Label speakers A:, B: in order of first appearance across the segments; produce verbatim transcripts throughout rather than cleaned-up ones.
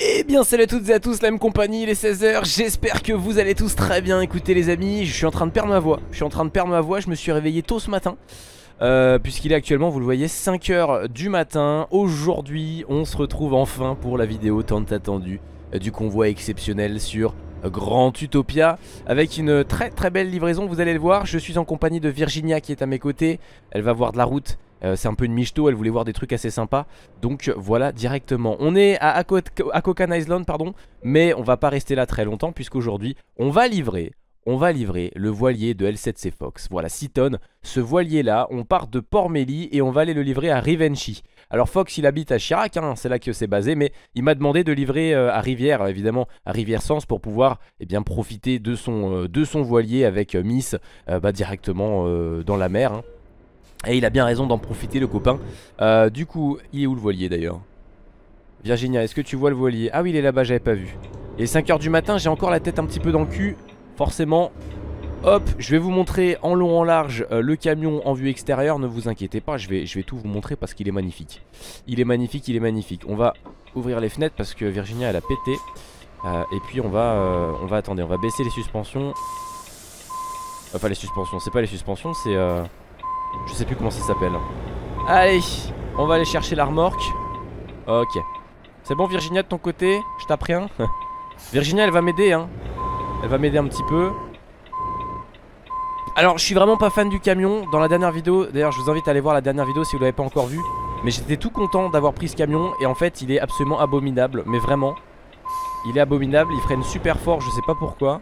A: Eh bien salut à toutes et à tous, la même compagnie, il est seize heures, j'espère que vous allez tous très bien. Écoutez les amis, je suis en train de perdre ma voix, je suis en train de perdre ma voix, je me suis réveillé tôt ce matin euh, puisqu'il est actuellement, vous le voyez, cinq heures du matin. Aujourd'hui on se retrouve enfin pour la vidéo tant attendue euh, du convoi exceptionnel sur Grand Utopia, avec une très très belle livraison, vous allez le voir. Je suis en compagnie de Virginia qui est à mes côtés, elle va voir de la route. Euh, c'est un peu une michto, elle voulait voir des trucs assez sympas. Donc voilà, directement. On est à Akokan Island, pardon. Mais on va pas rester là très longtemps, puisqu'aujourd'hui, on va livrer On va livrer le voilier de L sept C Fox. Voilà, six tonnes. Ce voilier là, on part de Port-Mély et on va aller le livrer à Rivenchi. Alors Fox il habite à Chirac, hein, c'est là que c'est basé. Mais il m'a demandé de livrer euh, à Rivière, évidemment à Rivière-Sens, pour pouvoir eh bien, profiter de son, euh, de son voilier avec euh, Miss euh, bah, directement euh, dans la mer, hein. Et il a bien raison d'en profiter, le copain. euh, Du coup, il est où le voilier d'ailleurs? Virginia, est-ce que tu vois le voilier? Ah oui, il est là-bas, j'avais pas vu. Il est cinq heures du matin, j'ai encore la tête un petit peu dans le cul. Forcément. Hop, je vais vous montrer en long en large euh, le camion en vue extérieure. Ne vous inquiétez pas, je vais, je vais tout vous montrer parce qu'il est magnifique. Il est magnifique, il est magnifique. On va ouvrir les fenêtres parce que Virginia elle a pété. euh, Et puis on va, euh, on va, attendez, on va baisser les suspensions. Enfin les suspensions, c'est pas les suspensions, c'est... Euh... Je sais plus comment ça s'appelle. Allez, on va aller chercher la remorque. Ok. C'est bon Virginia de ton côté? Je tape rien. Virginia elle va m'aider hein. Elle va m'aider un petit peu. Alors je suis vraiment pas fan du camion. Dans la dernière vidéo, d'ailleurs je vous invite à aller voir la dernière vidéo si vous l'avez pas encore vue. Mais j'étais tout content d'avoir pris ce camion. Et en fait il est absolument abominable. Mais vraiment, il est abominable, il freine super fort, je sais pas pourquoi.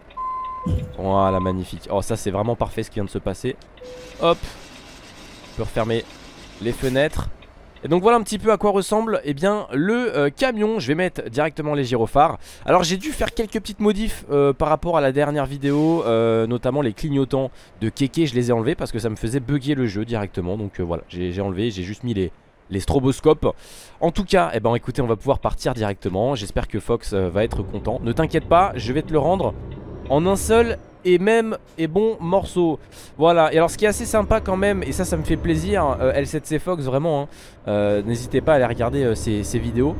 A: Voilà, magnifique. Oh ça c'est vraiment parfait ce qui vient de se passer. Hop. On peut refermer les fenêtres. Et donc voilà un petit peu à quoi ressemble eh bien, le euh, camion. Je vais mettre directement les gyrophares. Alors j'ai dû faire quelques petites modifs euh, par rapport à la dernière vidéo, euh, notamment les clignotants de Keke. Je les ai enlevés parce que ça me faisait bugger le jeu directement. Donc euh, voilà, j'ai enlevé, j'ai juste mis les, les stroboscopes. En tout cas, eh ben, écoutez, on va pouvoir partir directement. J'espère que Fox euh, va être content. Ne t'inquiète pas, je vais te le rendre en un seul et même et bon morceau. Voilà, et alors ce qui est assez sympa quand même, et ça ça me fait plaisir, euh, L sept C Fox vraiment hein, euh, n'hésitez pas à aller regarder euh, ses, ses vidéos.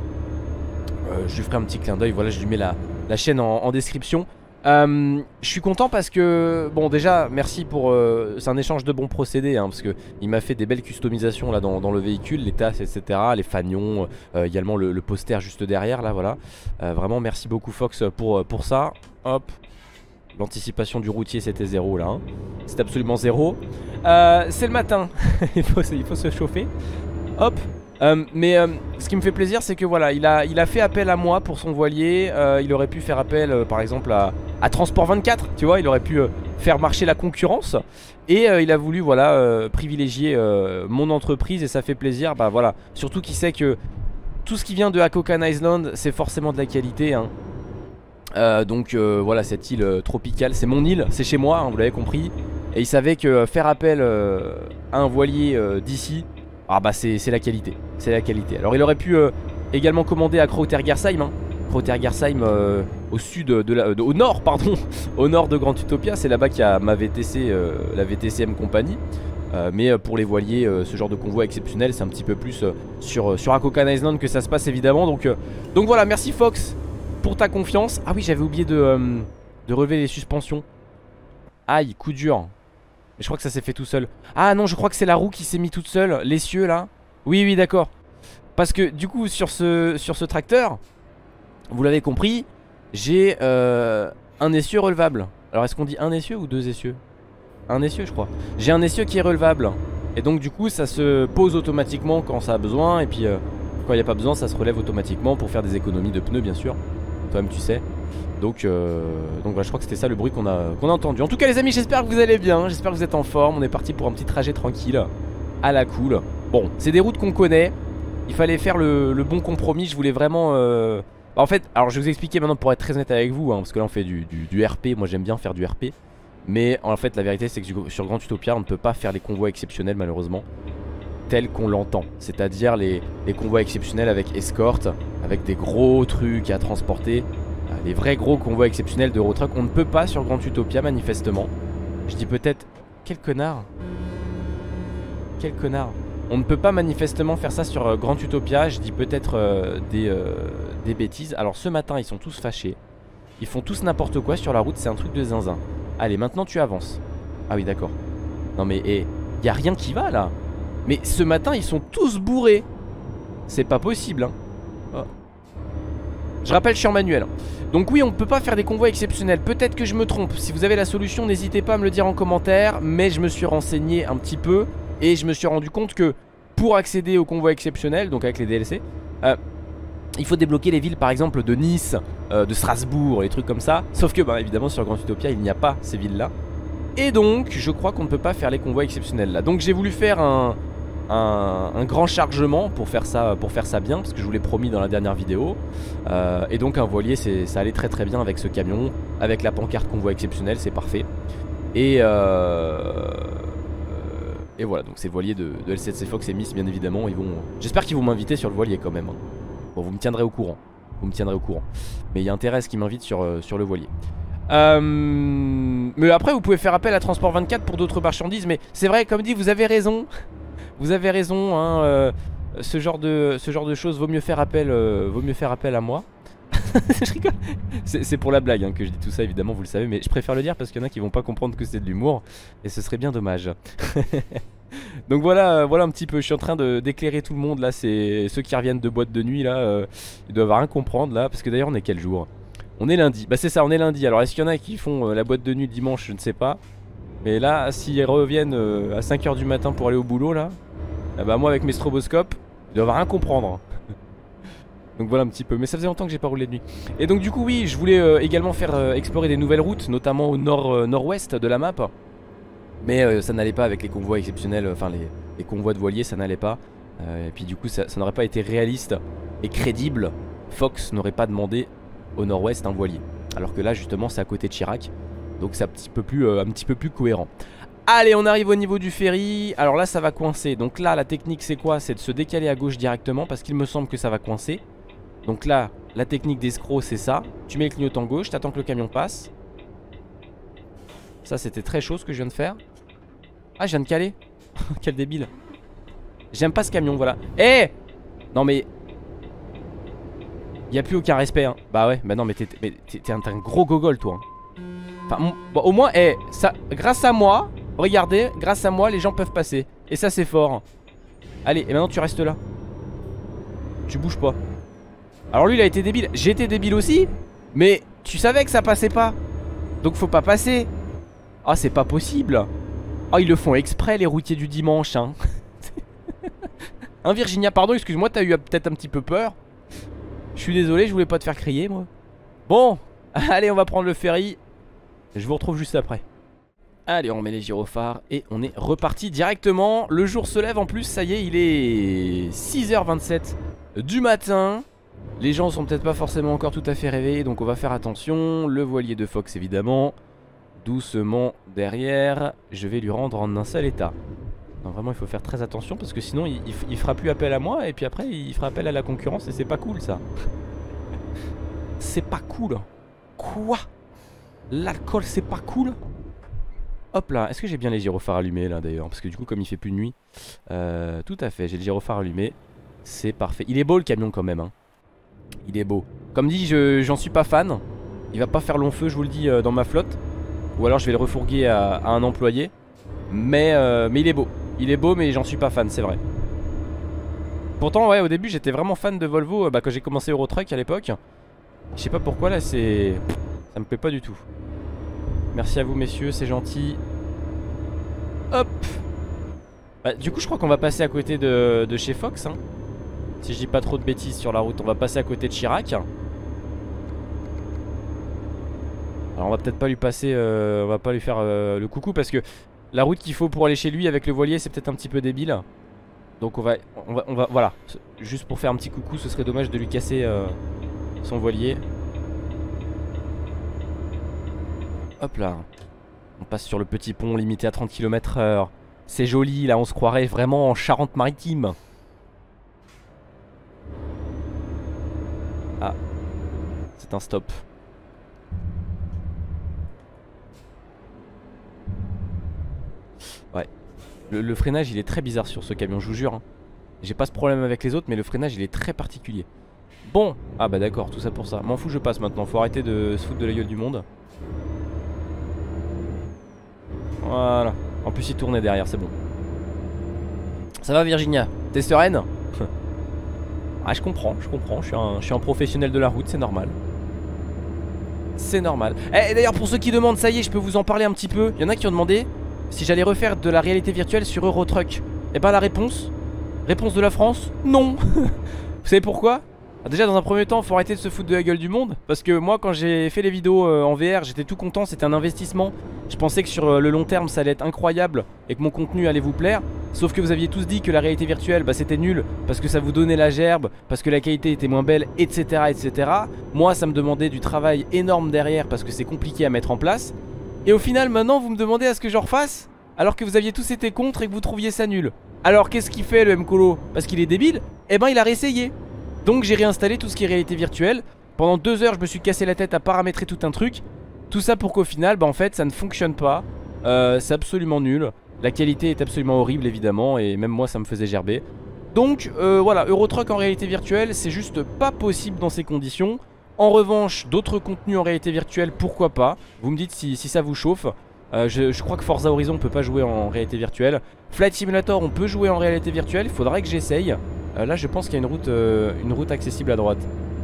A: euh, Je lui ferai un petit clin d'œil, voilà, je lui mets la, la chaîne en, en description. euh, Je suis content parce que, bon déjà merci pour, euh, c'est un échange de bons procédés hein, parce que il m'a fait des belles customisations là dans, dans le véhicule, les tasses etc, les fanions, euh, également le, le poster juste derrière là, voilà. euh, Vraiment merci beaucoup Fox pour, pour ça. Hop. L'anticipation du routier c'était zéro là hein. C'est absolument zéro. euh, C'est le matin. il, faut, il faut se chauffer. Hop. euh, Mais euh, ce qui me fait plaisir c'est que voilà, il a, il a fait appel à moi pour son voilier. euh, Il aurait pu faire appel euh, par exemple à, à Transport vingt-quatre. Tu vois, il aurait pu euh, faire marcher la concurrence. Et euh, il a voulu voilà euh, privilégier euh, mon entreprise. Et ça fait plaisir. Bah voilà, surtout qu'il sait que tout ce qui vient de Akokan Island c'est forcément de la qualité hein. Euh, donc euh, voilà, cette île euh, tropicale, c'est mon île, c'est chez moi, hein, vous l'avez compris. Et il savait que euh, faire appel euh, à un voilier euh, d'ici, ah bah c'est la qualité, c'est la qualité. Alors il aurait pu euh, également commander à Krautergersheim, hein. Krautergersheim euh, au sud de la, euh, au nord pardon, au nord de Grand Utopia, c'est là-bas qu'il y a ma V T C, euh, la V T C M compagnie. Euh, mais euh, pour les voiliers, euh, ce genre de convoi exceptionnel, c'est un petit peu plus euh, sur, euh, sur Akokan Island que ça se passe évidemment. Donc, euh, donc voilà, merci Fox pour ta confiance. Ah oui, j'avais oublié de, euh, de relever les suspensions. Aïe, coup dur. Mais je crois que ça s'est fait tout seul. Ah non, je crois que c'est la roue qui s'est mis toute seule. L'essieu là. Oui, oui, d'accord. Parce que du coup, sur ce, sur ce tracteur, vous l'avez compris, j'ai euh, un essieu relevable. Alors est-ce qu'on dit un essieu ou deux essieux? Un essieu je crois. J'ai un essieu qui est relevable. Et donc du coup ça se pose automatiquement quand ça a besoin. Et puis euh, quand il n'y a pas besoin ça se relève automatiquement pour faire des économies de pneus bien sûr. Toi-même tu sais. Donc, euh, donc voilà, je crois que c'était ça le bruit qu'on a, qu'on a entendu. En tout cas les amis, j'espère que vous allez bien. J'espère que vous êtes en forme. On est parti pour un petit trajet tranquille, à la cool. Bon, c'est des routes qu'on connaît. Il fallait faire le, le bon compromis. Je voulais vraiment euh... En fait, alors je vais vous expliquer maintenant pour être très honnête avec vous hein, parce que là on fait du, du, du R P. Moi j'aime bien faire du R P. Mais en fait la vérité c'est que sur Grand Utopia on ne peut pas faire les convois exceptionnels malheureusement tel qu'on l'entend. C'est-à-dire les, les convois exceptionnels avec escorte, avec des gros trucs à transporter. Les vrais gros convois exceptionnels de Eurotruck, on ne peut pas sur Grand Utopia manifestement. Je dis peut-être, quel connard. Quel connard. On ne peut pas manifestement faire ça sur euh, Grand Utopia. Je dis peut-être euh, des, euh, des bêtises. Alors ce matin ils sont tous fâchés. Ils font tous n'importe quoi sur la route, c'est un truc de zinzin. Allez, maintenant tu avances. Ah oui, d'accord. Non mais, hé, y a rien qui va là. Mais ce matin ils sont tous bourrés. C'est pas possible hein. Oh. Je rappelle, je suis en manuel. Donc oui, on ne peut pas faire des convois exceptionnels. Peut-être que je me trompe. Si vous avez la solution, n'hésitez pas à me le dire en commentaire. Mais je me suis renseigné un petit peu et je me suis rendu compte que pour accéder aux convois exceptionnels, donc avec les D L C, euh, il faut débloquer les villes par exemple de Nice, euh, de Strasbourg, les trucs comme ça. Sauf que bah, évidemment sur Grand Utopia il n'y a pas ces villes là. Et donc je crois qu'on ne peut pas faire les convois exceptionnels là. Donc j'ai voulu faire un, un, un grand chargement pour faire, ça, pour faire ça bien, parce que je vous l'ai promis dans la dernière vidéo. euh, Et donc un voilier ça allait très très bien avec ce camion. Avec la pancarte convoi exceptionnel, c'est parfait. Et euh... Et voilà, donc c'est le voilier de, de L sept C Fox et Miss bien évidemment. Ils vont... J'espère qu'ils vont m'inviter sur le voilier quand même. Bon, vous me tiendrez au courant. Vous me tiendrez au courant. Mais il y a intérêt à ce qu'ils m'invitent sur, euh, sur le voilier. Euh... Mais après vous pouvez faire appel à Transport vingt-quatre pour d'autres marchandises. Mais c'est vrai, comme dit, vous avez raison. Vous avez raison hein, euh, ce, genre de, ce genre de choses, vaut mieux faire appel, euh, vaut mieux faire appel à moi. Je rigole. C'est pour la blague hein, que je dis tout ça évidemment, vous le savez. Mais je préfère le dire parce qu'il y en a qui vont pas comprendre que c'est de l'humour. Et ce serait bien dommage. Donc voilà, euh, voilà un petit peu. Je suis en train d'éclairer tout le monde là. C'est ceux qui reviennent de boîte de nuit là, euh, ils doivent rien comprendre là. Parce que d'ailleurs on est quel jour? On est lundi. Bah c'est ça, on est lundi. Alors est-ce qu'il y en a qui font euh, la boîte de nuit dimanche? Je ne sais pas. Mais là s'ils reviennent euh, à cinq heures du matin pour aller au boulot là, eh bah moi avec mes stroboscopes, ils doivent rien comprendre. Donc voilà un petit peu, mais ça faisait longtemps que j'ai pas roulé de nuit. Et donc du coup oui, je voulais euh, également faire euh, explorer des nouvelles routes, notamment au nord, euh, nord-ouest de la map. Mais euh, ça n'allait pas avec les convois exceptionnels, enfin les, les convois de voiliers, ça n'allait pas. euh, Et puis du coup ça, ça n'aurait pas été réaliste et crédible. Fox n'aurait pas demandé au nord-ouest un voilier, alors que là justement c'est à côté de Chirac. Donc c'est un petit peu plus, euh, un petit peu plus cohérent. Allez, on arrive au niveau du ferry. Alors là ça va coincer. Donc là la technique c'est quoi? C'est de se décaler à gauche directement, parce qu'il me semble que ça va coincer. Donc là la technique d'escroc c'est ça. Tu mets le clignotant gauche, t'attends que le camion passe. Ça c'était très chaud ce que je viens de faire. Ah, je viens de caler. Quel débile. J'aime pas ce camion, voilà. Eh hey, non mais y a plus aucun respect hein. Bah ouais, bah non mais t'es un, un gros gogol toi hein. Enfin bon, au moins, eh, ça, grâce à moi, regardez, grâce à moi les gens peuvent passer. Et ça c'est fort. Allez, et maintenant tu restes là. Tu bouges pas. Alors lui il a été débile, j'ai été débile aussi. Mais tu savais que ça passait pas. Donc faut pas passer. Ah c'est pas possible. Ah ils le font exprès les routiers du dimanche hein. Hein Virginia, pardon, excuse-moi, t'as eu peut-être un petit peu peur. Je suis désolé, je voulais pas te faire crier moi. Bon, allez on va prendre le ferry. Je vous retrouve juste après. Allez, on met les gyrophares et on est reparti directement. Le jour se lève en plus, ça y est, il est six heures vingt-sept du matin. Les gens sont peut-être pas forcément encore tout à fait réveillés, donc on va faire attention. Le voilier de Fox évidemment. Doucement derrière. Je vais lui rendre en un seul état. Non, vraiment il faut faire très attention parce que sinon il, il, il fera plus appel à moi. Et puis après il fera appel à la concurrence. Et c'est pas cool ça. C'est pas cool. Quoi? L'alcool c'est pas cool? Hop là, est-ce que j'ai bien les gyrophares allumés là d'ailleurs? Parce que du coup comme il fait plus de nuit, euh, tout à fait, j'ai le gyrophare allumé. C'est parfait, il est beau le camion quand même hein. Il est beau. Comme dit, j'en suis pas fan. Il va pas faire long feu, je vous le dis, euh, dans ma flotte. Ou alors je vais le refourguer à, à un employé. Mais, euh, mais il est beau. Il est beau mais j'en suis pas fan, c'est vrai. Pourtant ouais, au début j'étais vraiment fan de Volvo, euh, bah, quand j'ai commencé Eurotruck à l'époque. Je sais pas pourquoi là c'est... Ça me plaît pas du tout. Merci à vous messieurs, c'est gentil. Hop. Bah, du coup je crois qu'on va passer à côté de, de chez Fox hein. Si je dis pas trop de bêtises sur la route, on va passer à côté de Chirac. Alors on va peut-être pas lui passer, euh, on va pas lui faire euh, le coucou parce que la route qu'il faut pour aller chez lui avec le voilier c'est peut-être un petit peu débile. Donc on va, on va, on va, voilà, juste pour faire un petit coucou, ce serait dommage de lui casser euh, son voilier. Hop là. On passe sur le petit pont limité à trente kilomètres heure. C'est joli là, on se croirait vraiment en Charente-Maritime. Ah, c'est un stop. Ouais. Le, le freinage il est très bizarre sur ce camion, je vous jure hein. J'ai pas ce problème avec les autres, mais le freinage il est très particulier. Bon, ah bah d'accord, tout ça pour ça. M'en fous, je passe maintenant, faut arrêter de se foutre de la gueule du monde. Voilà. En plus il tournait derrière, c'est bon. Ça va Virginia? T'es sereine? Ah je comprends, je comprends, je suis un, je suis un professionnel de la route, c'est normal. C'est normal. Et d'ailleurs pour ceux qui demandent, ça y est, je peux vous en parler un petit peu. Il y en a qui ont demandé si j'allais refaire de la réalité virtuelle sur Eurotruck. Et bah la réponse, réponse de la France, non. Vous savez pourquoi? Déjà dans un premier temps faut arrêter de se foutre de la gueule du monde. Parce que moi quand j'ai fait les vidéos euh, en V R j'étais tout content, c'était un investissement. Je pensais que sur euh, le long terme ça allait être incroyable et que mon contenu allait vous plaire. Sauf que vous aviez tous dit que la réalité virtuelle bah, c'était nul parce que ça vous donnait la gerbe, parce que la qualité était moins belle, etc, etc. Moi ça me demandait du travail énorme derrière parce que c'est compliqué à mettre en place. Et au final maintenant vous me demandez à ce que je refasse alors que vous aviez tous été contre et que vous trouviez ça nul. Alors qu'est-ce qu'il fait le Mkolo? Parce qu'il est débile? Eh ben il a réessayé. Donc j'ai réinstallé tout ce qui est réalité virtuelle. Pendant deux heures je me suis cassé la tête à paramétrer tout un truc. Tout ça pour qu'au final bah en fait ça ne fonctionne pas. euh, C'est absolument nul. La qualité est absolument horrible évidemment. Et même moi ça me faisait gerber. Donc euh, voilà, Eurotruck en réalité virtuelle c'est juste pas possible dans ces conditions. En revanche d'autres contenus en réalité virtuelle pourquoi pas. Vous me dites si, si ça vous chauffe. euh, je, je crois que Forza Horizon on peut pas jouer en réalité virtuelle. Flight Simulator on peut jouer en réalité virtuelle. Il faudrait que j'essaye. euh, Là je pense qu'il y a une route, euh, une route accessible à droite.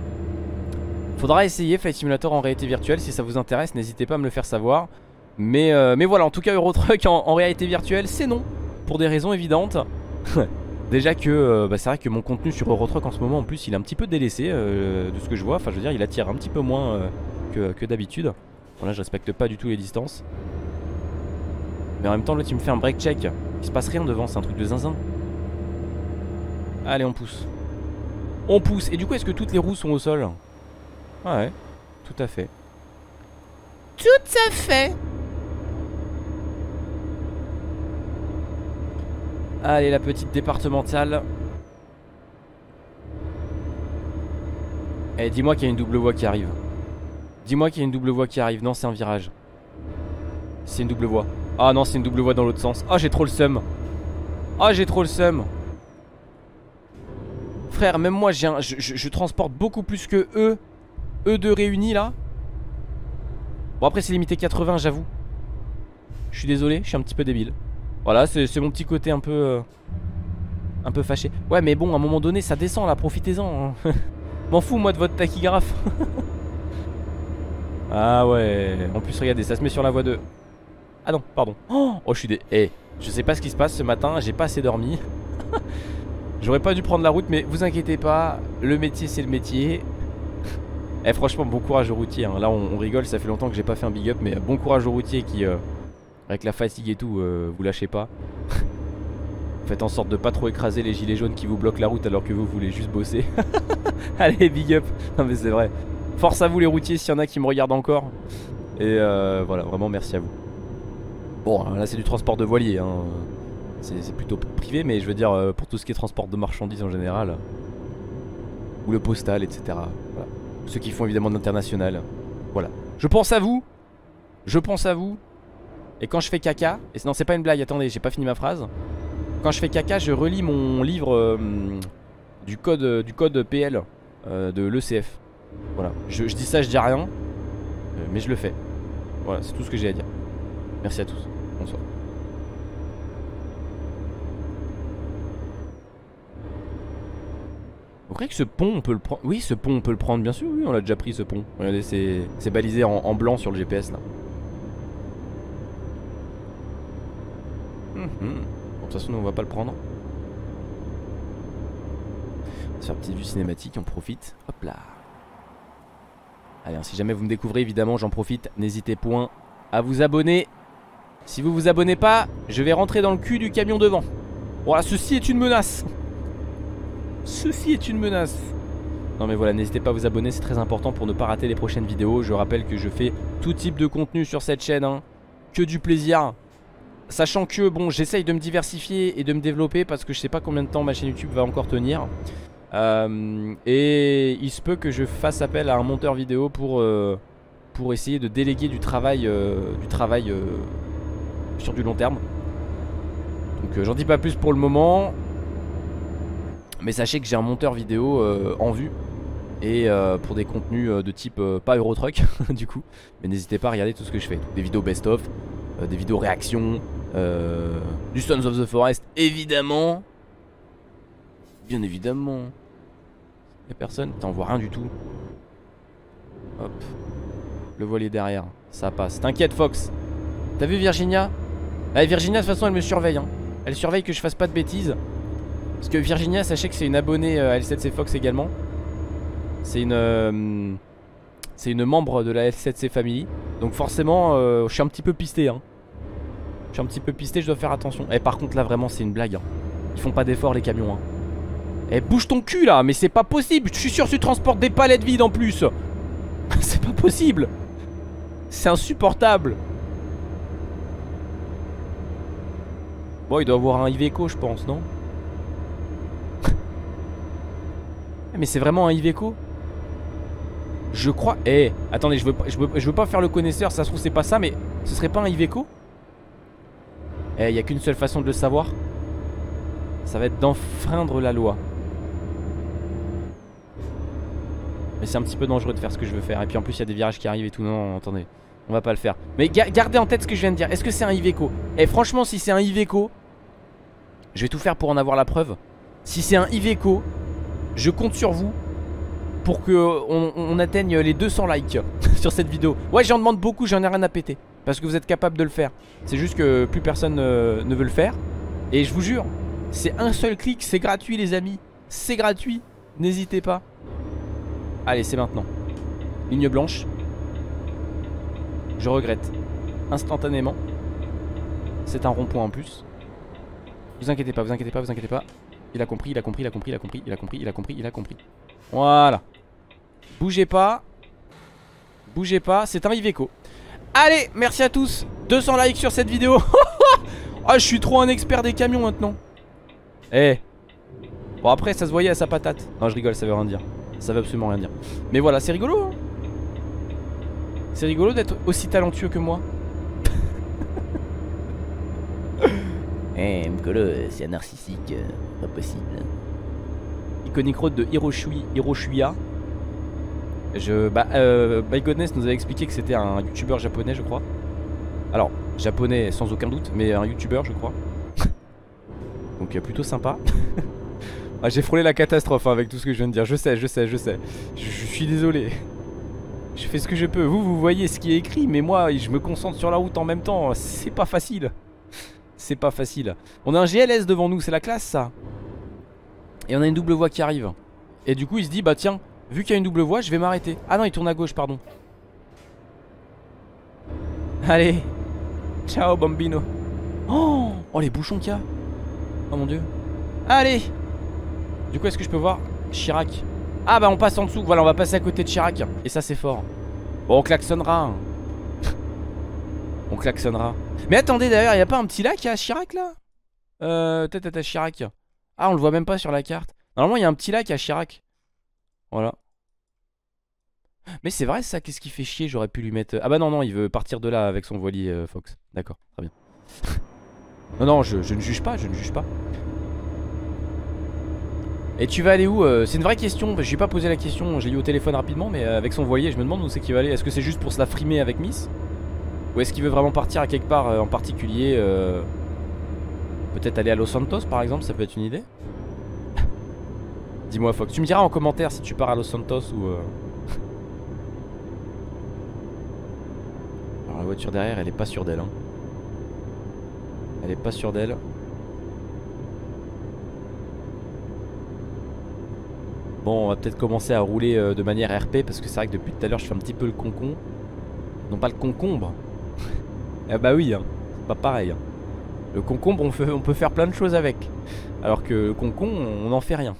A: Faudra essayer Flight Simulator en réalité virtuelle. Si ça vous intéresse n'hésitez pas à me le faire savoir. Mais, euh, mais voilà, en tout cas Eurotruck en, en réalité virtuelle c'est non. Pour des raisons évidentes. Déjà que euh, bah, c'est vrai que mon contenu sur Eurotruck en ce moment en plus il est un petit peu délaissé euh, de ce que je vois. Enfin je veux dire il attire un petit peu moins euh, que, que d'habitude. Bon là je respecte pas du tout les distances. Mais en même temps l'autre il me fait un break check. Il se passe rien devant, c'est un truc de zinzin. Allez on pousse. On pousse. Et du coup est-ce que toutes les roues sont au sol? Ouais, tout à fait. Tout à fait. Allez la petite départementale. Eh dis-moi qu'il y a une double voie qui arrive. Dis-moi qu'il y a une double voie qui arrive. Non c'est un virage. C'est une double voie. Ah non c'est une double voie dans l'autre sens. Ah j'ai trop le seum. Ah j'ai trop le seum. Frère même moi j'ai un, je, je, je transporte beaucoup plus que eux. Eux deux réunis là. Bon après c'est limité quatre-vingts j'avoue. Je suis désolé, je suis un petit peu débile. Voilà c'est mon petit côté un peu euh, un peu fâché. Ouais mais bon à un moment donné ça descend là, profitez-en hein. M'en fous moi de votre tachygraphe. Ah ouais. En plus regardez ça se met sur la voie deux. Ah non pardon. Oh, oh je suis des... Eh je sais pas ce qui se passe ce matin, j'ai pas assez dormi. J'aurais pas dû prendre la route mais vous inquiétez pas. Le métier c'est le métier. Eh franchement bon courage aux routiers hein. Là on, on rigole, ça fait longtemps que j'ai pas fait un big up. Mais bon courage aux routiers qui euh, avec la fatigue et tout euh, vous lâchez pas. Faites en sorte de pas trop écraser les gilets jaunes qui vous bloquent la route alors que vous voulez juste bosser. Allez big up. Non mais c'est vrai. Force à vous les routiers s'il y en a qui me regardent encore. Et euh, voilà vraiment merci à vous. Bon là c'est du transport de voilier hein. C'est plutôt privé mais je veux dire euh, pour tout ce qui est transport de marchandises en général. Ou le postal etc. Voilà. Ceux qui font évidemment de l'international. Voilà. Je pense à vous. Je pense à vous. Et quand je fais caca. Et non c'est pas une blague, attendez j'ai pas fini ma phrase. Quand je fais caca je relis mon livre euh, du, code, euh, du code P L euh, de l'E C F. Voilà. Je, je dis ça je dis rien. Euh, mais je le fais. Voilà c'est tout ce que j'ai à dire. Merci à tous. Bonsoir. Vous croyez que ce pont on peut le prendre? Oui ce pont on peut le prendre bien sûr. Oui on l'a déjà pris ce pont. Regardez c'est balisé en, en blanc sur le G P S là. Mmh. Bon, de toute façon nous on va pas le prendre. On va se faire une petite vue cinématique, on profite. Hop là. Allez hein, si jamais vous me découvrez évidemment j'en profite. N'hésitez point à vous abonner. Si vous vous abonnez pas je vais rentrer dans le cul du camion devant. Voilà ceci est une menace. Ceci est une menace. Non mais voilà n'hésitez pas à vous abonner, c'est très important pour ne pas rater les prochaines vidéos. Je rappelle que je fais tout type de contenu sur cette chaîne hein. Que du plaisir. Sachant que bon j'essaye de me diversifier et de me développer parce que je sais pas combien de temps ma chaîne YouTube va encore tenir. euh, Et il se peut que je fasse appel à un monteur vidéo pour, euh, pour essayer de déléguer du travail, euh, du travail euh, sur du long terme. Donc euh, j'en dis pas plus pour le moment. Mais sachez que j'ai un monteur vidéo euh, en vue. Et euh, pour des contenus euh, de type euh, pas Eurotruck du coup. Mais n'hésitez pas à regarder tout ce que je fais. Des vidéos best-of, euh, des vidéos réactions, euh, du Sons of the Forest évidemment. Bien évidemment. Y'a personne, t'en vois rien du tout. Hop. Le voilier derrière, ça passe. T'inquiète Fox. T'as vu Virginia? Ah, Virginia de toute façon elle me surveille hein. Elle surveille que je fasse pas de bêtises. Parce que Virginia, sachez que c'est une abonnée à L sept C Fox également. C'est une euh, c'est une membre de la L sept C Family. Donc forcément euh, je suis un petit peu pisté hein. Je suis un petit peu pisté, je dois faire attention. Et par contre là vraiment c'est une blague hein. Ils font pas d'efforts les camions hein. Eh bouge ton cul là. Mais c'est pas possible. Je suis sûr que tu transportes des palettes vides en plus. C'est pas possible. C'est insupportable. Bon il doit avoir un Iveco je pense non? Mais c'est vraiment un Iveco? Je crois... Eh attendez je veux, pas, je, veux, je veux pas faire le connaisseur. Ça se trouve c'est pas ça mais ce serait pas un Iveco? Eh y a qu'une seule façon de le savoir. Ça va être d'enfreindre la loi. Mais c'est un petit peu dangereux de faire ce que je veux faire. Et puis en plus il y a des virages qui arrivent et tout. Non, non attendez, on va pas le faire. Mais ga gardez en tête ce que je viens de dire. Est-ce que c'est un Iveco? Eh franchement si c'est un Iveco, je vais tout faire pour en avoir la preuve. Si c'est un Iveco, je compte sur vous pour que on, on atteigne les deux cents likes sur cette vidéo. Ouais j'en demande beaucoup, j'en ai rien à péter. Parce que vous êtes capable de le faire. C'est juste que plus personne euh, ne veut le faire. Et je vous jure, c'est un seul clic, c'est gratuit les amis. C'est gratuit, n'hésitez pas. Allez c'est maintenant. Ligne blanche. Je regrette instantanément. C'est un rond-point en plus. Vous inquiétez pas, vous inquiétez pas, vous inquiétez pas. Il a compris, il a compris, il a compris, il a compris, il a compris, il a compris, il a compris. Voilà. Bougez pas. Bougez pas, c'est un Iveco. Allez, merci à tous. deux cents likes sur cette vidéo. Ah je suis trop un expert des camions maintenant. Eh. Bon après ça se voyait à sa patate. Non je rigole, ça veut rien dire. Ça veut absolument rien dire. Mais voilà, c'est rigolo hein. C'est rigolo d'être aussi talentueux que moi. Eh Mkolo, c'est un narcissique, euh, pas possible. Iconic Road de Hiroshui, Hiroshuya. Je, bah, euh, By Godness nous avait expliqué que c'était un youtubeur japonais je crois. Alors, japonais sans aucun doute, mais un youtubeur je crois. Donc euh, plutôt sympa. Ah, j'ai frôlé la catastrophe hein, avec tout ce que je viens de dire. Je sais, je sais, je sais. Je, je suis désolé. Je fais ce que je peux. Vous, vous voyez ce qui est écrit, mais moi, je me concentre sur la route en même temps. C'est pas facile. C'est pas facile. On a un G L S devant nous, c'est la classe ça. Et on a une double voie qui arrive. Et du coup il se dit bah tiens, vu qu'il y a une double voie je vais m'arrêter. Ah non il tourne à gauche pardon. Allez. Ciao bambino. Oh, oh les bouchons qu'il y a. Oh mon dieu. Allez. Du coup est-ce que je peux voir Chirac? Ah bah on passe en dessous. Voilà on va passer à côté de Chirac. Et ça c'est fort. Bon on klaxonnera. On klaxonnera. Mais attendez d'ailleurs, il y a pas un petit lac à Chirac là? Euh, peut-être à Chirac. Ah on le voit même pas sur la carte. Normalement il y a un petit lac à Chirac. Voilà. Mais c'est vrai ça, qu'est-ce qui fait chier? J'aurais pu lui mettre... Ah bah non non, il veut partir de là avec son voilier euh, Fox. D'accord, très bien. Non non, je, je ne juge pas, je ne juge pas. Et tu vas aller où? euh, C'est une vraie question, je lui ai pas posé la question, j'ai eu au téléphone rapidement. Mais euh, avec son voilier je me demande où c'est qu'il va aller. Est-ce que c'est juste pour se la frimer avec Miss? Ou est-ce qu'il veut vraiment partir à quelque part euh, en particulier euh... Peut-être aller à Los Santos par exemple, ça peut être une idée. Dis-moi Fox, tu me diras en commentaire si tu pars à Los Santos ou... Euh... Alors la voiture derrière elle est pas sûre d'elle hein. Elle est pas sûre d'elle. Bon on va peut-être commencer à rouler euh, de manière R P. Parce que c'est vrai que depuis tout à l'heure je fais un petit peu le concon. Non pas le concombre. Ah bah oui hein. C'est pas pareil hein. Le concombre on, fait, on peut faire plein de choses avec. Alors que le concon on n'en fait rien.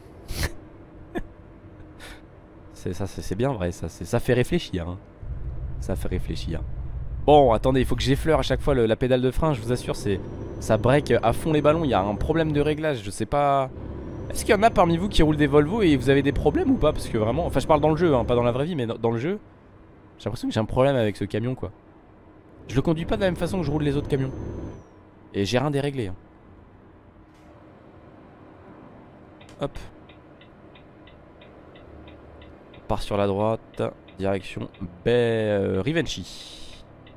A: C'est ça, c'est bien vrai ça. Ça fait réfléchir hein. Ça fait réfléchir. Bon attendez, il faut que j'effleure à chaque fois le, la pédale de frein. Je vous assure c'est ça break à fond les ballons. Il y a un problème de réglage, je sais pas. Est-ce qu'il y en a parmi vous qui roulent des Volvo et vous avez des problèmes ou pas? Parce que vraiment, enfin je parle dans le jeu hein, pas dans la vraie vie. Mais dans, dans le jeu j'ai l'impression que j'ai un problème avec ce camion quoi. Je le conduis pas de la même façon que je roule les autres camions. Et j'ai rien déréglé hein. Hop. On part sur la droite. Direction Be euh, Rivenchi.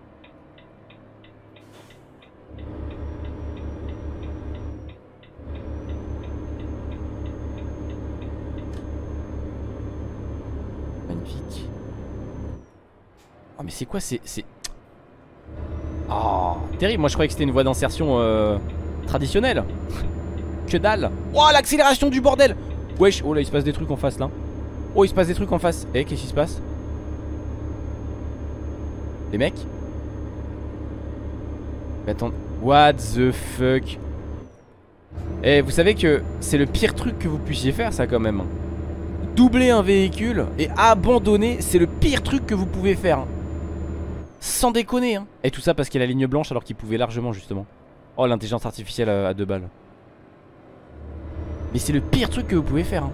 A: Magnifique. Oh mais c'est quoi, c'est... Oh, terrible, moi je croyais que c'était une voie d'insertion euh, traditionnelle. Que dalle. Oh, l'accélération du bordel. Wesh, oh là il se passe des trucs en face là. Oh il se passe des trucs en face. Eh, qu'est-ce qui se passe? Les mecs? Mais attends, what the fuck? Eh, vous savez que c'est le pire truc que vous puissiez faire ça quand même. Doubler un véhicule et abandonner, c'est le pire truc que vous pouvez faire. Sans déconner hein. Et tout ça parce qu'il y a la ligne blanche alors qu'il pouvait largement justement. Oh l'intelligence artificielle à, à deux balles. Mais c'est le pire truc que vous pouvez faire hein.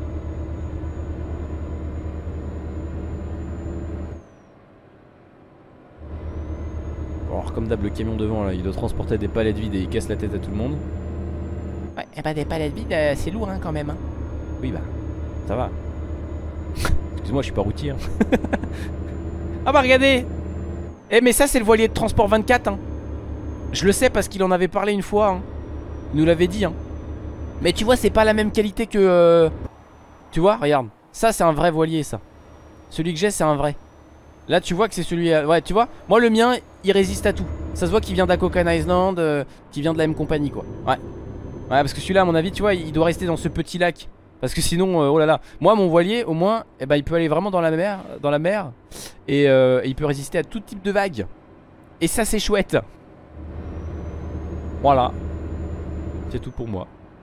A: Bon, alors comme d'hab le camion devant là, il doit transporter des palettes vides et il casse la tête à tout le monde. Ouais, et bah des palettes vides euh, c'est lourd hein quand même hein. Oui bah, ça va. Excuse-moi je suis pas routier hein. Ah bah regardez. Eh mais ça c'est le voilier de transport vingt-quatre hein. Je le sais parce qu'il en avait parlé une fois hein. Il nous l'avait dit hein. Mais tu vois c'est pas la même qualité que euh... Tu vois regarde. Ça c'est un vrai voilier ça. Celui que j'ai c'est un vrai. Là tu vois que c'est celui à... Ouais tu vois. Moi le mien il résiste à tout. Ça se voit qu'il vient d'Akokan Island euh, Qu'il vient de la même compagnie quoi. Ouais. Ouais parce que celui-là à mon avis tu vois il doit rester dans ce petit lac. Parce que sinon, euh, oh là là. Moi mon voilier au moins eh ben, il peut aller vraiment dans la mer, dans la mer et, euh, et il peut résister à tout type de vagues. Et ça c'est chouette. Voilà. C'est tout pour moi.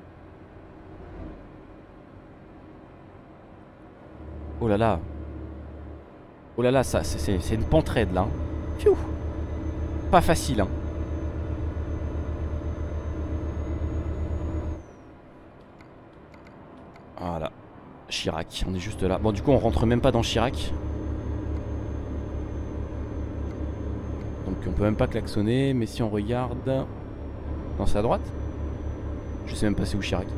A: Oh là là. Oh là là, ça c'est une pente raide là hein. Pfiou. Pas facile hein. Voilà. Chirac, on est juste là. Bon du coup on rentre même pas dans Chirac. Donc on peut même pas klaxonner. Mais si on regarde... Non c'est à droite. Je sais même pas c'est où Chirac.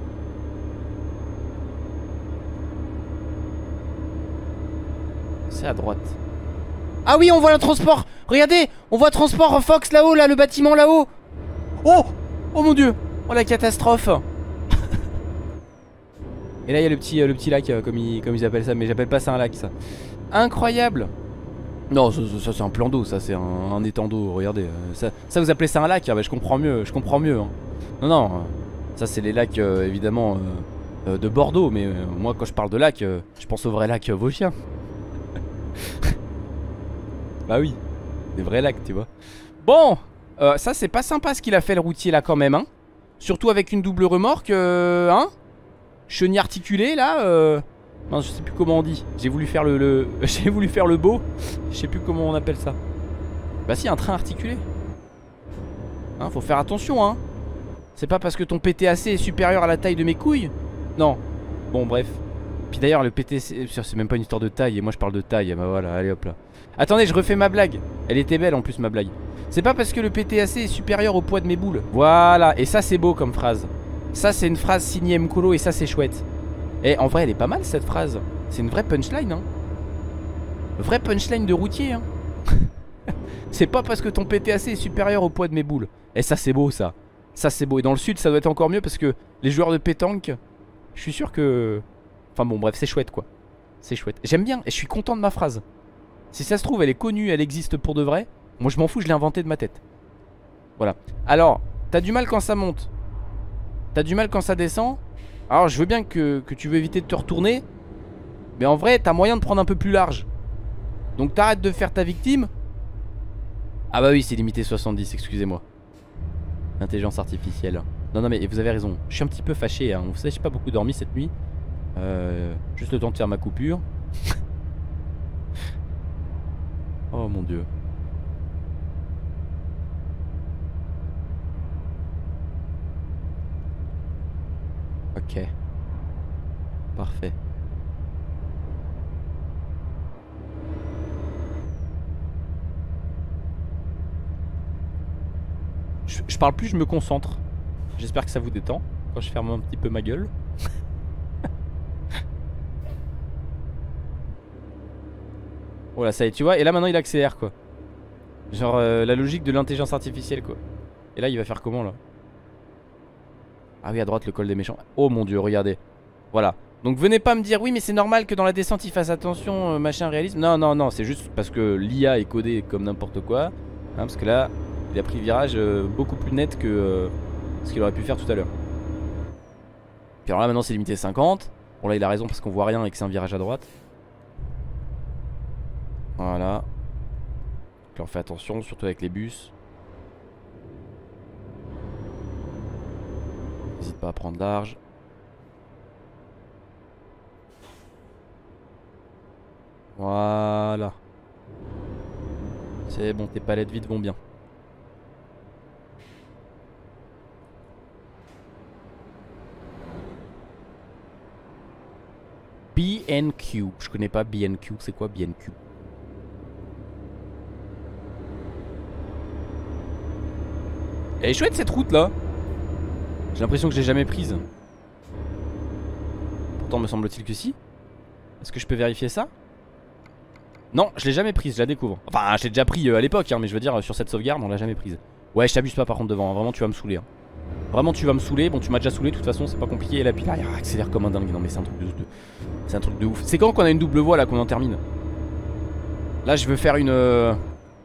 A: C'est à droite. Ah oui on voit le transport. Regardez, on voit transport Fox là-haut là, le bâtiment là-haut. Oh. Oh mon dieu. Oh la catastrophe. Et là il y a le petit, euh, le petit lac euh, comme, ils, comme ils appellent ça. Mais j'appelle pas ça un lac ça. Incroyable. Non ça, ça, ça c'est un plan d'eau. Ça c'est un, un étang d'eau. Regardez euh, ça, ça vous appelez ça un lac ah, bah, je comprends mieux. Je comprends mieux hein. Non non euh, ça c'est les lacs euh, évidemment euh, euh, de Bordeaux. Mais euh, moi quand je parle de lac euh, je pense au vrai lac euh, vosgien. Bah oui, des vrais lacs tu vois. Bon euh, ça c'est pas sympa ce qu'il a fait le routier là quand même hein. Surtout avec une double remorque euh, hein. Chenille articulée là euh... Non je sais plus comment on dit. J'ai voulu faire le, le... J'ai voulu faire le beau. Je sais plus comment on appelle ça. Bah si un train articulé hein, faut faire attention hein. C'est pas parce que ton P T A C est supérieur à la taille de mes couilles. Non. Bon bref. Puis d'ailleurs le P T C c'est même pas une histoire de taille. Et moi je parle de taille. Bah voilà allez hop là. Attendez je refais ma blague. Elle était belle en plus ma blague. C'est pas parce que le P T A C est supérieur au poids de mes boules. Voilà. Et ça c'est beau comme phrase. Ça c'est une phrase signée Mkolo et ça c'est chouette. Et en vrai elle est pas mal cette phrase. C'est une vraie punchline hein. Vraie punchline de routier hein. C'est pas parce que ton P T A C est supérieur au poids de mes boules. Et ça c'est beau ça. Ça c'est beau. Et dans le sud ça doit être encore mieux parce que les joueurs de pétanque, je suis sûr que... Enfin bon bref c'est chouette quoi. C'est chouette. J'aime bien et je suis content de ma phrase. Si ça se trouve elle est connue, elle existe pour de vrai. Moi je m'en fous, je l'ai inventée de ma tête. Voilà. Alors, t'as du mal quand ça monte. T'as du mal quand ça descend. Alors je veux bien que, que tu veux éviter de te retourner. Mais en vrai t'as moyen de prendre un peu plus large. Donc t'arrêtes de faire ta victime. Ah bah oui c'est limité soixante-dix, excusez-moi. Intelligence artificielle. Non non mais vous avez raison. Je suis un petit peu fâché hein. Vous savez j'ai pas beaucoup dormi cette nuit. euh, Juste le temps de faire ma coupure. Oh mon dieu. Ok. Parfait. Je, je parle plus, je me concentre. J'espère que ça vous détend quand je ferme un petit peu ma gueule. Voilà, ça y est, tu vois. Et là maintenant il accélère quoi. Genre euh, la logique de l'intelligence artificielle quoi. Et là il va faire comment là? Ah oui, à droite le col des méchants. Oh mon dieu, regardez. Voilà. Donc venez pas me dire oui mais c'est normal que dans la descente il fasse attention, euh, machin réalisme. Non non non, c'est juste parce que l'I A est codée comme n'importe quoi, hein, parce que là il a pris le virage euh, beaucoup plus net que euh, ce qu'il aurait pu faire tout à l'heure. Puis alors là maintenant c'est limité cinquante. Bon là il a raison parce qu'on voit rien et que c'est un virage à droite. Voilà. Donc là on fait attention, surtout avec les bus. N'hésite pas à prendre large. Voilà. C'est bon, tes palettes vides vont bien. B N Q. Je connais pas B N Q. C'est quoi B N Q? Elle est chouette cette route là. J'ai l'impression que je l'ai jamais prise. Pourtant me semble-t-il que si. Est-ce que je peux vérifier ça? Non, je l'ai jamais prise, je la découvre. Enfin, je l'ai déjà pris euh, à l'époque, hein, mais je veux dire, sur cette sauvegarde, on l'a jamais prise. Ouais, je t'abuse pas par contre devant, hein. Vraiment, tu vas me saouler. Hein. Vraiment, tu vas me saouler. Bon, tu m'as déjà saoulé, de toute façon, c'est pas compliqué. Et là, puis là, il accélère comme un dingue. Non, mais c'est un truc de, de... c'est un truc de ouf. C'est quand qu'on a une double voie là qu'on en termine? Là, je veux faire une. Euh...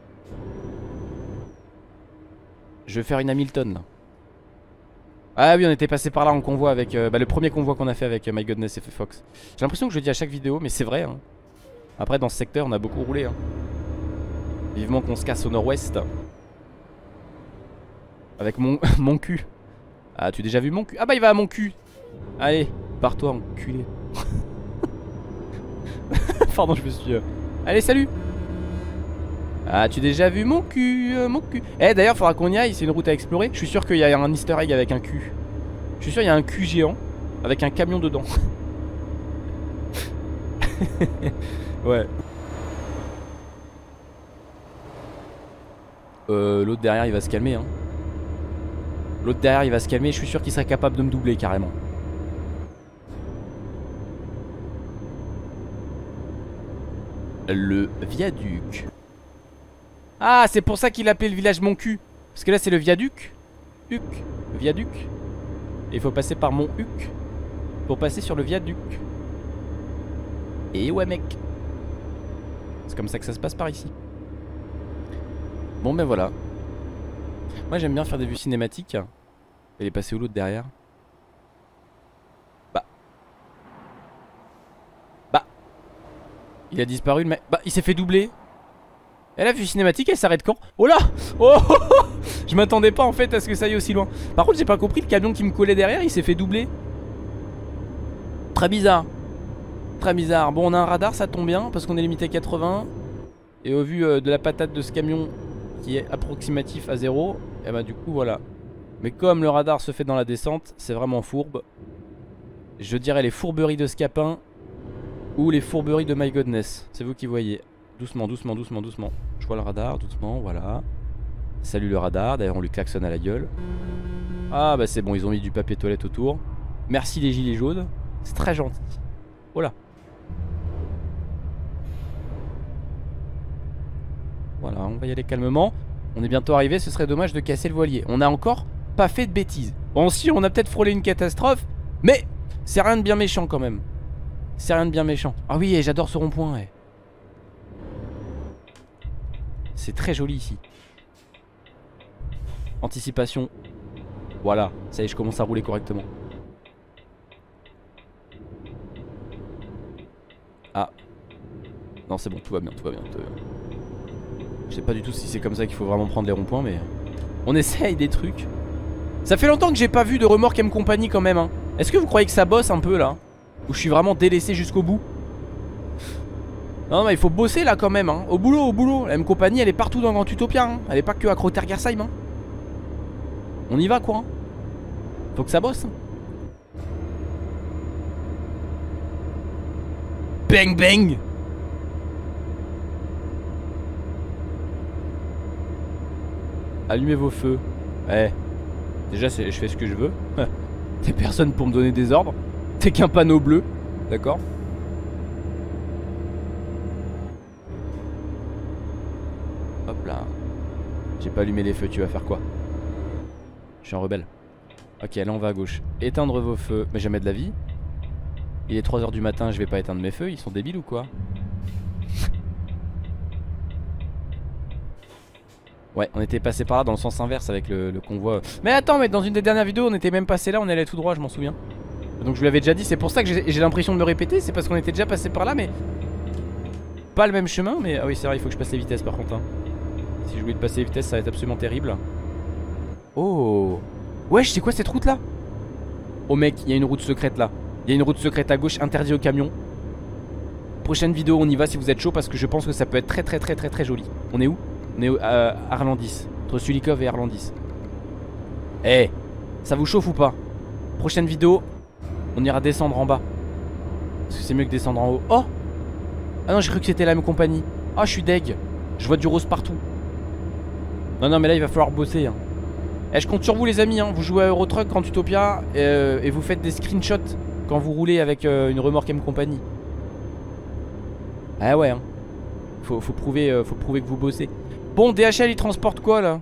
A: Je veux faire une Hamilton là. Ah oui, on était passé par là en convoi avec euh, bah, le premier convoi qu'on a fait avec euh, My Godness et Fox. J'ai l'impression que je le dis à chaque vidéo, mais c'est vrai. Hein. Après, dans ce secteur, on a beaucoup roulé. Hein. Vivement qu'on se casse au nord-ouest. Avec mon, mon cul. Ah, tu as déjà vu mon cul? Ah bah, il va à mon cul. Allez, pars-toi, enculé. Pardon, je me suis... Euh... Allez, salut. Ah, tu as déjà vu mon cul, euh, mon cul. Eh, d'ailleurs, faudra qu'on y aille, c'est une route à explorer. Je suis sûr qu'il y a un easter egg avec un cul. Je suis sûr qu'il y a un cul géant avec un camion dedans. Ouais. Euh, l'autre derrière il va se calmer hein. L'autre derrière il va se calmer. Je suis sûr qu'il serait capable de me doubler carrément. Le viaduc. Ah, c'est pour ça qu'il appelait le village mon cul. Parce que là c'est le viaduc. Huc, viaduc. Et il faut passer par mon huc pour passer sur le viaduc. Et ouais mec. C'est comme ça que ça se passe par ici. Bon ben voilà. Moi j'aime bien faire des vues cinématiques. Elle est passée où l'autre derrière? Bah. Bah. Il a disparu le mec. Bah il s'est fait doubler. Et la vue cinématique elle s'arrête quand? Oh là. Oh, oh, oh. Je m'attendais pas en fait à ce que ça aille aussi loin. Par contre j'ai pas compris, le camion qui me collait derrière il s'est fait doubler. Très bizarre. Très bizarre. Bon on a un radar, ça tombe bien parce qu'on est limité à quatre-vingts. Et au vu euh, de la patate de ce camion qui est approximatif à zéro, et bah du coup voilà. Mais comme le radar se fait dans la descente, c'est vraiment fourbe. Je dirais les fourberies de Scapin ou les fourberies de My Godness. C'est vous qui voyez. Doucement, doucement, doucement, doucement. Je vois le radar, doucement, voilà. Salut le radar, d'ailleurs on lui klaxonne à la gueule. Ah bah c'est bon, ils ont mis du papier toilette autour. Merci les gilets jaunes, c'est très gentil. Voilà. Voilà, on va y aller calmement. On est bientôt arrivé, ce serait dommage de casser le voilier. On a encore pas fait de bêtises. Bon si, on a peut-être frôlé une catastrophe, mais c'est rien de bien méchant quand même. C'est rien de bien méchant. Ah oui, j'adore ce rond-point. Ouais. C'est très joli ici. Anticipation. Voilà, ça y est, je commence à rouler correctement. Ah. Non, c'est bon, tout va bien, tout va bien, tout va bien. Je sais pas du tout si c'est comme ça qu'il faut vraiment prendre les ronds-points, mais on essaye des trucs. Ça fait longtemps que j'ai pas vu de remorque M Company quand même hein. Est-ce que vous croyez que ça bosse un peu là? Ou je suis vraiment délaissé jusqu'au bout? Non mais il faut bosser là quand même hein. Au boulot, au boulot. La M Company elle est partout dans Grand Utopia hein. Elle est pas que à Crotergersheim hein. On y va quoi hein. Faut que ça bosse hein. Bang bang. Allumez vos feux. Eh, déjà je fais ce que je veux. T'es personne pour me donner des ordres. T'es qu'un panneau bleu. D'accord. Hop là. J'ai pas allumé les feux, tu vas faire quoi? Je suis un rebelle. Ok, là on va à gauche. Éteindre vos feux. Mais jamais de la vie. Il est trois heures du matin, je vais pas éteindre mes feux. Ils sont débiles ou quoi? Ouais, on était passé par là dans le sens inverse avec le, le convoi. Mais attends, mais dans une des dernières vidéos, on était même passé là, on allait tout droit, je m'en souviens. Donc je vous l'avais déjà dit, c'est pour ça que j'ai l'impression de me répéter. C'est parce qu'on était déjà passé par là, mais pas le même chemin. Mais ah oui, c'est vrai, il faut que je passe les vitesses par contre, hein. Si je voulais de passer les vitesses, ça va être absolument terrible. Oh. Wesh, c'est quoi cette route là? Oh mec, il y a une route secrète là. Il y a une route secrète à gauche, interdit aux camions. Prochaine vidéo, on y va si vous êtes chaud, parce que je pense que ça peut être très très très très très joli. On est où? On est à Arlandis, entre Sulikov et Arlandis. Eh, hey, ça vous chauffe ou pas? Prochaine vidéo, on ira descendre en bas. Parce que c'est mieux que descendre en haut. Oh! Ah non, j'ai cru que c'était la même compagnie. Ah, je suis deg. Je vois du rose partout. Non, non, mais là, il va falloir bosser, hein. Eh, je compte sur vous, les amis, hein. Vous jouez à Eurotruck, Grand Utopia, euh, et vous faites des screenshots quand vous roulez avec euh, une remorque M compagnie. Ah ouais, hein. Faut, faut, prouver, euh, faut prouver que vous bossez. Bon, D H L il transporte quoi là?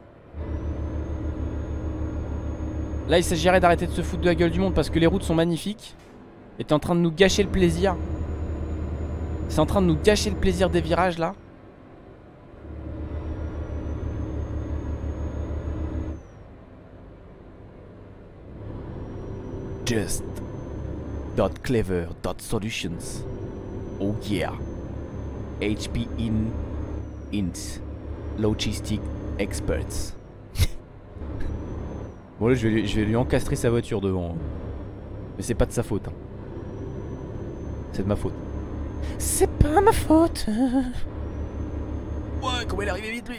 A: Là il s'agirait d'arrêter de se foutre de la gueule du monde parce que les routes sont magnifiques. Et t'es en train de nous gâcher le plaisir. C'est en train de nous gâcher le plaisir des virages là. Just dot clever dot solutions. Oh yeah. H P in int Logistic Experts. Bon là je vais, lui, je vais lui encastrer sa voiture devant. Mais c'est pas de sa faute, hein. C'est de ma faute. C'est pas ma faute. Ouais, comment il est arrivé vite lui.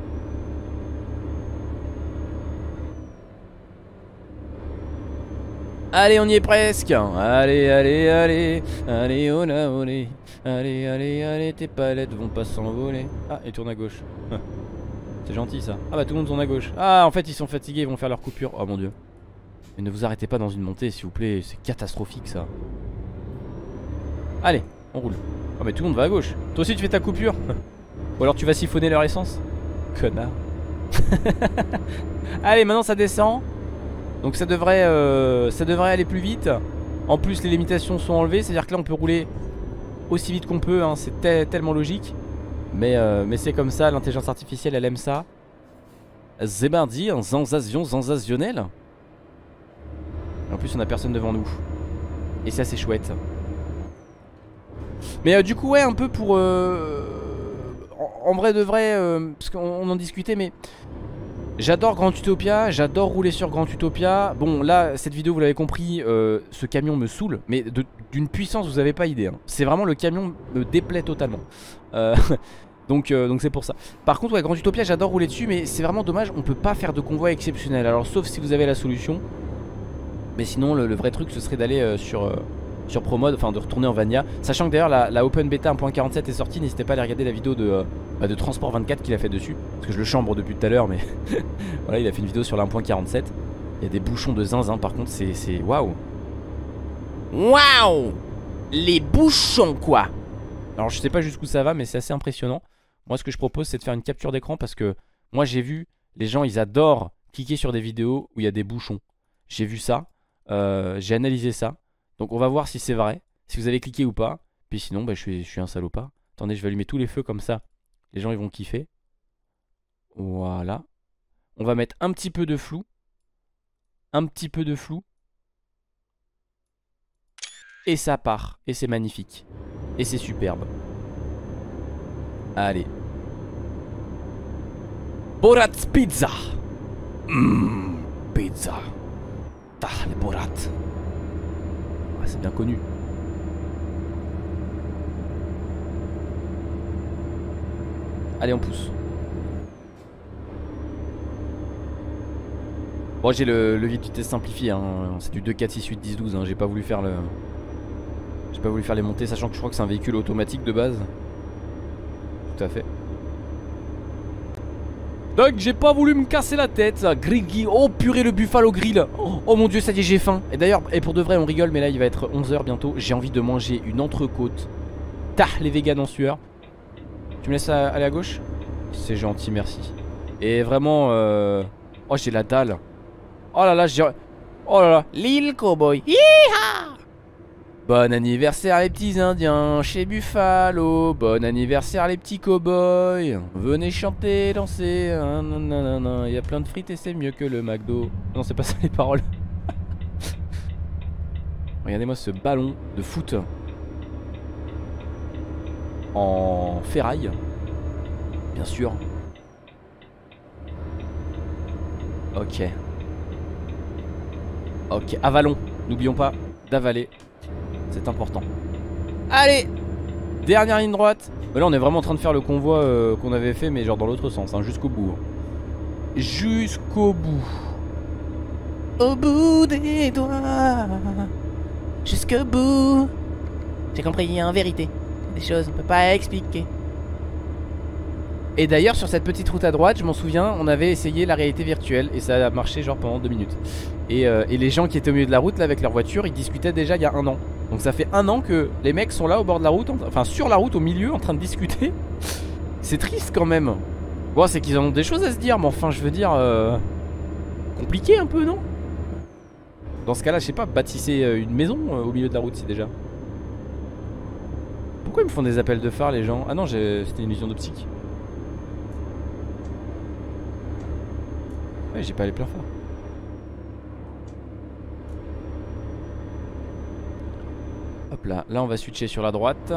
A: Allez, on y est presque. Allez, allez, allez. Allez, oh là, olé. Allez, allez, allez, tes palettes vont pas s'envoler. Ah, il tourne à gauche. C'est gentil ça. Ah bah tout le monde tourne à gauche. Ah, en fait ils sont fatigués, ils vont faire leur coupure. Oh mon dieu. Mais ne vous arrêtez pas dans une montée s'il vous plaît. C'est catastrophique ça. Allez, on roule. Oh mais tout le monde va à gauche. Toi aussi tu fais ta coupure. Ou alors tu vas siphonner leur essence. Connard. Allez, maintenant ça descend. Donc ça devrait, euh, ça devrait aller plus vite. En plus les limitations sont enlevées. C'est à dire que là on peut rouler aussi vite qu'on peut, hein. C'est te tellement logique. Mais, euh, mais c'est comme ça, l'intelligence artificielle elle aime ça. Zébardi, un sensation sensationnel. En plus on a personne devant nous. Et ça c'est chouette. Mais euh, du coup ouais, un peu pour euh, en, en vrai de vrai euh, parce qu'on en discutait, mais j'adore Grand Utopia, j'adore rouler sur Grand Utopia. Bon là cette vidéo vous l'avez compris, euh, ce camion me saoule. Mais d'une puissance vous avez pas idée, hein. C'est vraiment, le camion me déplaît totalement. euh, Donc euh, donc c'est pour ça. Par contre ouais, Grand Utopia j'adore rouler dessus. Mais c'est vraiment dommage, on peut pas faire de convoi exceptionnel. Alors sauf si vous avez la solution. Mais sinon le, le vrai truc ce serait d'aller euh, sur... Euh, sur ProMod, enfin de retourner en Vanilla. Sachant que d'ailleurs la, la Open Beta un point quarante-sept est sortie. N'hésitez pas à aller regarder la vidéo de, euh, bah, de Transport vingt-quatre qu'il a fait dessus. Parce que je le chambre depuis tout à l'heure. Mais voilà, il a fait une vidéo sur la un point quarante-sept. Il y a des bouchons de zinzin par contre. C'est waouh. Waouh. Les bouchons quoi. Alors je sais pas jusqu'où ça va, mais c'est assez impressionnant. Moi ce que je propose c'est de faire une capture d'écran. Parce que moi j'ai vu, les gens ils adorent cliquer sur des vidéos où il y a des bouchons. J'ai vu ça, euh, j'ai analysé ça. Donc on va voir si c'est vrai, si vous avez cliqué ou pas. Puis sinon bah, je, suis, je suis un salopard. Attendez, je vais allumer tous les feux comme ça. Les gens ils vont kiffer. Voilà. On va mettre un petit peu de flou. Un petit peu de flou. Et ça part. Et c'est magnifique. Et c'est superbe. Allez. Borat's Pizza. Mmh, pizza. Ah, les Borat. Ah, c'est bien connu. Allez, on pousse. Bon, j'ai le, le vitesse simplifié, hein. C'est du deux, quatre, six, huit, dix, douze, hein. J'ai pas voulu faire le... J'ai pas voulu faire les montées, sachant que je crois que c'est un véhicule automatique de base. Tout à fait. Donc j'ai pas voulu me casser la tête. Griggy, oh purée, le Buffalo Grill. Oh, oh mon dieu, ça y est, j'ai faim. Et d'ailleurs, et pour de vrai on rigole, mais là il va être onze heures bientôt. J'ai envie de manger une entrecôte. Tah, les véganes en sueur. Tu me laisses aller à gauche? C'est gentil, merci. Et vraiment euh... oh j'ai la dalle. Oh là là j'ai... Oh là là, Lil Cowboy. Yeeha! Bon anniversaire les petits indiens chez Buffalo. Bon anniversaire les petits cowboys. Venez chanter, danser. Il y a plein de frites et c'est mieux que le McDo. Non c'est pas ça les paroles. Regardez-moi ce ballon de foot en ferraille. Bien sûr. Ok. Ok, avalons. N'oublions pas d'avaler. C'est important. Allez, dernière ligne droite. Là on est vraiment en train de faire le convoi euh, qu'on avait fait, mais genre dans l'autre sens, hein, jusqu'au bout. Jusqu'au bout. Au bout des doigts. Jusqu'au bout. J'ai compris, en vérité. Des choses on peut pas expliquer. Et d'ailleurs sur cette petite route à droite, je m'en souviens, on avait essayé la réalité virtuelle et ça a marché genre pendant deux minutes. Et, euh, et les gens qui étaient au milieu de la route là avec leur voiture, ils discutaient déjà il y a un an. Donc ça fait un an que les mecs sont là au bord de la route, enfin sur la route au milieu en train de discuter. C'est triste quand même. Bon c'est qu'ils en ont des choses à se dire, mais enfin je veux dire euh, compliqué un peu non? Dans ce cas là je sais pas, bâtissez une maison euh, au milieu de la route si déjà. Pourquoi ils me font des appels de phare les gens? Ah non c'était une illusion d'optique. Ouais j'ai pas les pleins phares. Hop là, là on va switcher sur la droite.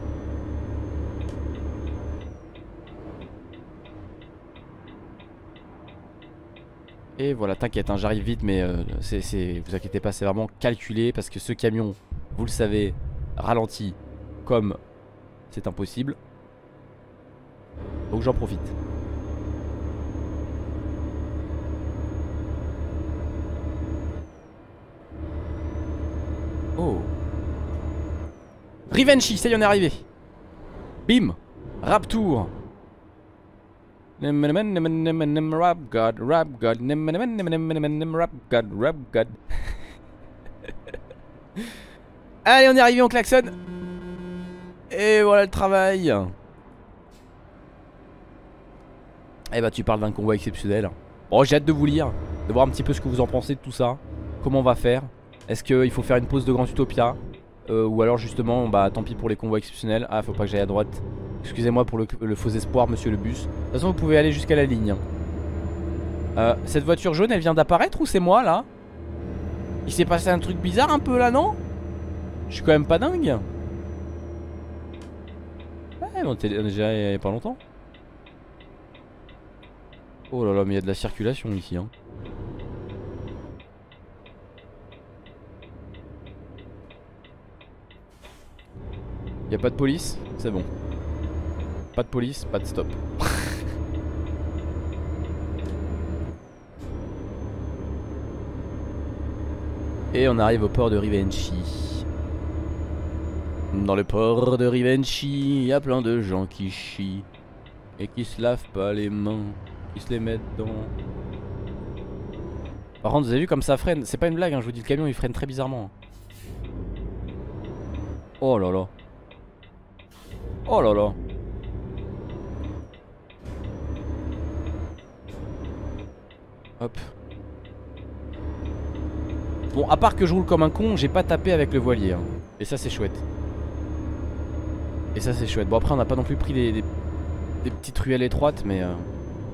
A: Et voilà, t'inquiète, hein, j'arrive vite mais euh, c'est, c'est, vous inquiétez pas, c'est vraiment calculé parce que ce camion, vous le savez, ralentit comme c'est impossible. Donc j'en profite. Oh. Rivenchy, ça y est, on est arrivé. Bim. Raptour. Rap God, rap God, rap God, rap God. Allez, on est arrivé, on klaxonne. Et voilà le travail. Eh bah tu parles d'un convoi exceptionnel. Bon j'ai hâte de vous lire, de voir un petit peu ce que vous en pensez de tout ça. Comment on va faire? Est-ce qu'il faut faire une pause de Grand Utopia? euh, Ou alors justement bah tant pis pour les convois exceptionnels. Ah faut pas que j'aille à droite. Excusez-moi pour le, le faux espoir monsieur le bus. De toute façon vous pouvez aller jusqu'à la ligne. euh, Cette voiture jaune elle vient d'apparaître ou c'est moi là? Il s'est passé un truc bizarre un peu là non? Je suis quand même pas dingue. Ouais on était déjà il y a pas longtemps. Oh là là mais il y a de la circulation ici hein. Y'a pas de police, c'est bon. Pas de police, pas de stop. Et on arrive au port de Rivenchy. Dans le port de Rivenchy, y a plein de gens qui chient et qui se lavent pas les mains, qui se les mettent dans. Par contre vous avez vu comme ça freine? C'est pas une blague hein, je vous dis, le camion il freine très bizarrement. Oh là là. Oh là là. Hop. Bon à part que je roule comme un con, j'ai pas tapé avec le voilier hein. Et ça c'est chouette. Et ça c'est chouette. Bon après on n'a pas non plus pris des, des, des petites ruelles étroites mais euh...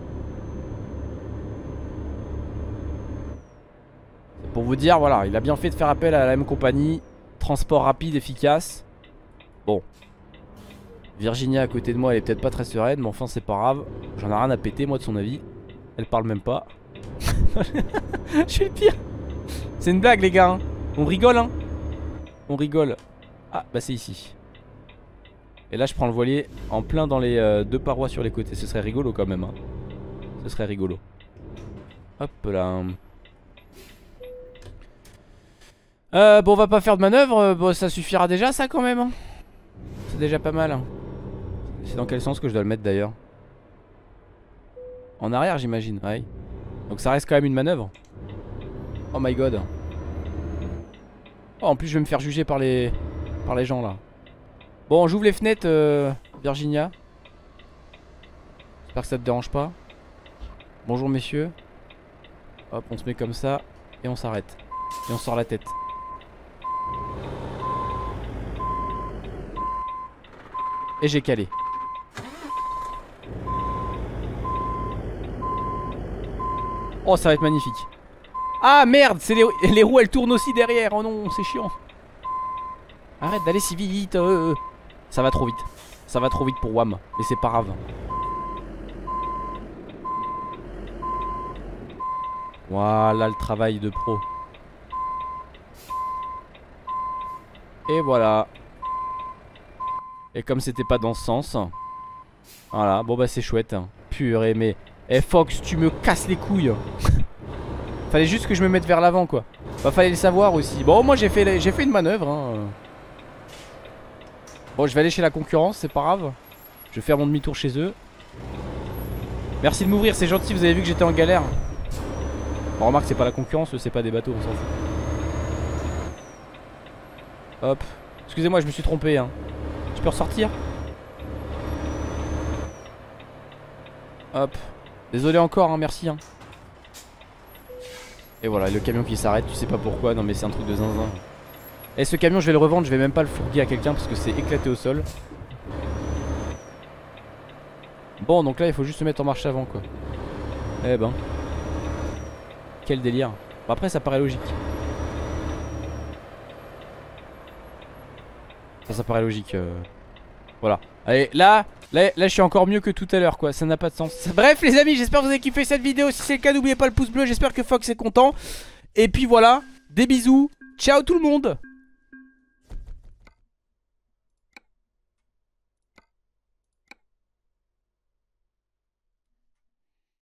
A: c'est pour vous dire voilà, il a bien fait de faire appel à la même compagnie. Transport rapide, efficace. Bon Virginia à côté de moi elle est peut-être pas très sereine, mais enfin c'est pas grave. J'en ai rien à péter moi de son avis. Elle parle même pas. Je suis le pire. C'est une blague les gars hein. On rigole hein. On rigole. Ah bah c'est ici. Et là je prends le voilier en plein dans les euh, deux parois sur les côtés. Ce serait rigolo quand même hein. Ce serait rigolo. Hop là. euh, Bon on va pas faire de manœuvre. Bon ça suffira déjà ça quand même hein. C'est déjà pas mal hein. C'est dans quel sens que je dois le mettre d'ailleurs? En arrière j'imagine, ouais. Donc ça reste quand même une manœuvre. Oh my god. Oh en plus je vais me faire juger par les par les gens là. Bon j'ouvre les fenêtres euh, Virginia. J'espère que ça te dérange pas. Bonjour messieurs. Hop, on se met comme ça. Et on s'arrête. Et on sort la tête. Et j'ai calé. Oh, ça va être magnifique. Ah merde, c'est les, les roues elles tournent aussi derrière. Oh non, c'est chiant. Arrête d'aller si vite. euh. Ça va trop vite. Ça va trop vite pour Wam. Mais c'est pas grave. Voilà le travail de pro. Et voilà. Et comme c'était pas dans ce sens. Voilà, bon bah c'est chouette. Purée, mais eh Fox, tu me casses les couilles. Fallait juste que je me mette vers l'avant quoi. Bah fallait le savoir aussi. Bon moi j'ai fait, j'ai fait une manœuvre hein. Bon je vais aller chez la concurrence, c'est pas grave. Je vais faire mon demi-tour chez eux. Merci de m'ouvrir, c'est gentil, vous avez vu que j'étais en galère. Bon remarque c'est pas la concurrence, c'est pas des bateaux, on s'en fout. Hop. Excusez-moi je me suis trompé hein. Je peux ressortir? Hop. Désolé encore hein, merci hein. Et voilà le camion qui s'arrête, tu sais pas pourquoi. Non mais c'est un truc de zinzin. Et ce camion je vais le revendre, je vais même pas le fourguer à quelqu'un parce que c'est éclaté au sol. Bon donc là il faut juste se mettre en marche avant quoi. Eh ben. Quel délire. Bon, après ça paraît logique. Ça ça paraît logique euh... Voilà. Allez là, là Là je suis encore mieux que tout à l'heure quoi. Ça n'a pas de sens. Bref les amis, j'espère que vous avez kiffé cette vidéo. Si c'est le cas n'oubliez pas le pouce bleu. J'espère que Fox est content. Et puis voilà. Des bisous. Ciao tout le monde.